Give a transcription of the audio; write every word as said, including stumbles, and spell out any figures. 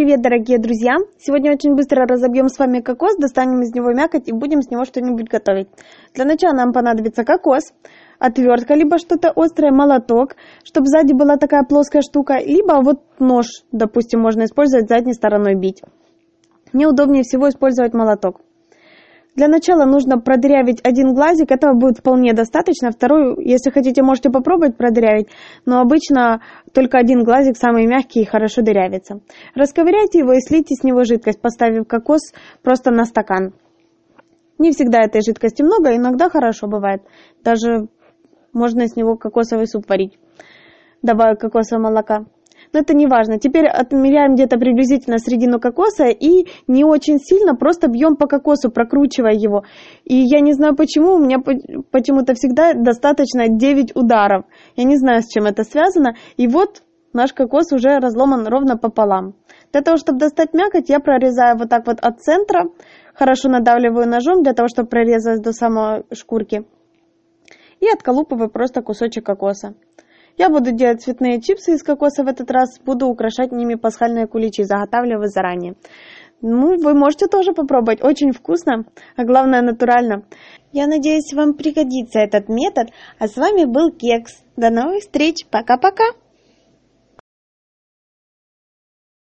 Привет, дорогие друзья! Сегодня очень быстро разобьем с вами кокос, достанем из него мякоть и будем с него что-нибудь готовить. Для начала нам понадобится кокос, отвертка, либо что-то острое, молоток, чтобы сзади была такая плоская штука, либо вот нож, допустим, можно использовать задней стороной бить. Мне удобнее всего использовать молоток. Для начала нужно продырявить один глазик, этого будет вполне достаточно. Второй, если хотите, можете попробовать продырявить, но обычно только один глазик, самый мягкий и хорошо дырявится. Расковыряйте его и слейте с него жидкость, поставив кокос просто на стакан. Не всегда этой жидкости много, иногда хорошо бывает. Даже можно с него кокосовый суп варить, добавив кокосового молока. Но это не важно. Теперь отмеряем где-то приблизительно середину кокоса и не очень сильно просто бьем по кокосу, прокручивая его. И я не знаю почему, у меня почему-то всегда достаточно девять ударов. Я не знаю, с чем это связано. И вот наш кокос уже разломан ровно пополам. Для того, чтобы достать мякоть, я прорезаю вот так вот от центра. Хорошо надавливаю ножом для того, чтобы прорезать до самой шкурки. И отколупываю просто кусочек кокоса. Я буду делать цветные чипсы из кокоса в этот раз, буду украшать ними пасхальные куличи, заготавливаю заранее. Ну, вы можете тоже попробовать, очень вкусно, а главное натурально. Я надеюсь, вам пригодится этот метод, а с вами был Кекс. До новых встреч, пока-пока!